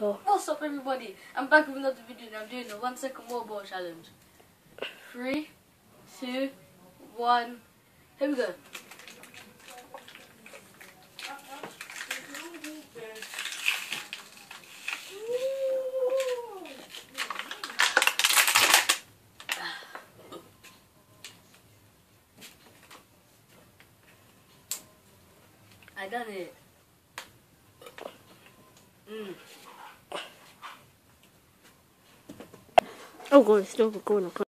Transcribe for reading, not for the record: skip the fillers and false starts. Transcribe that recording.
Go. What's up, everybody? I'm back with another video and I'm doing a 1 second mobile challenge. 3, 2, 1. Here we go. I done it. Oh, God, it's still recording.